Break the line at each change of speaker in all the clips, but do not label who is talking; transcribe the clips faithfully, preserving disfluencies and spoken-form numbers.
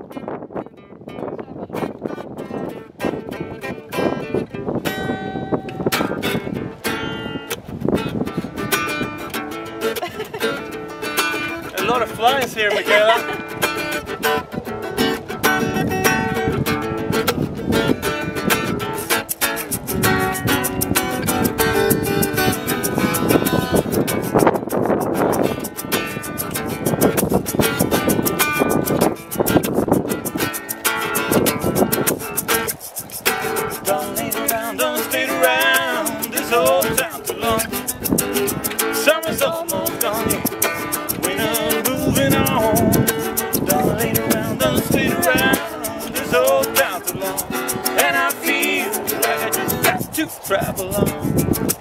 A lot of flies here, Michaela. Don't leave around, don't stay around this whole town too long. Summer's almost gone, winter's moving on. Don't leave around, don't stay around this whole town too long. And I feel like I just got to travel on.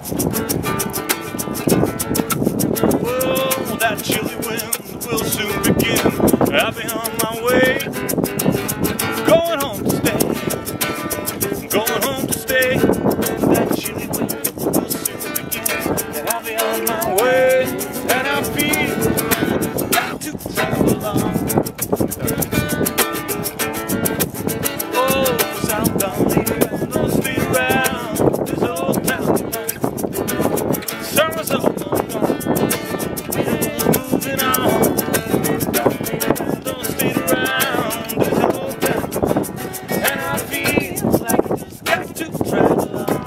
Whoa, that chilly wind will soon begin. I'll be on my way, going home to stay. Going home to stay. That chilly wind will soon begin, and I'll be on my way. And I feel got to travel on. Oh, 'cause I'm gonna leave around, don't stay around this old town tonight. Summer's almost gone, winter's moving on. Don't leave around, don't stay around this old town, and I feel like I just got to travel on.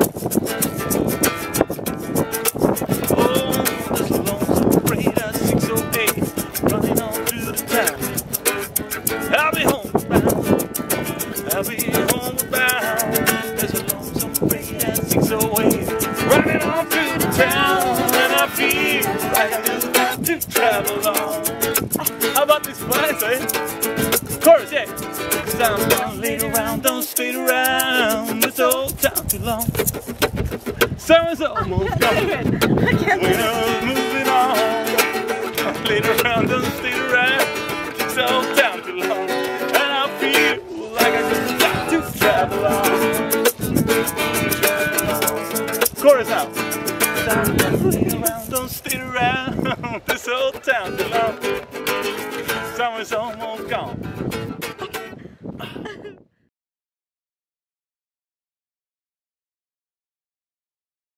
Oh, this lonesome freight at six oh eight, running on through the town. I'll be home bound, I'll be home bound. There's a lonesome freight at six oh eight, running on through the town, and I feel like I just got to travel on. How about these flies, eh? Chorus, yeah. 'Cause I'm gonna lay around, don't stay around this old town too long. Summer's almost gone, winter's moving on. Don't lay around, don't stay around this old town too long. And I feel like I just got to travel on. Chorus out. 'Cause I'm gonna lay around, don't stay around this old town too long. Summer's almost gone.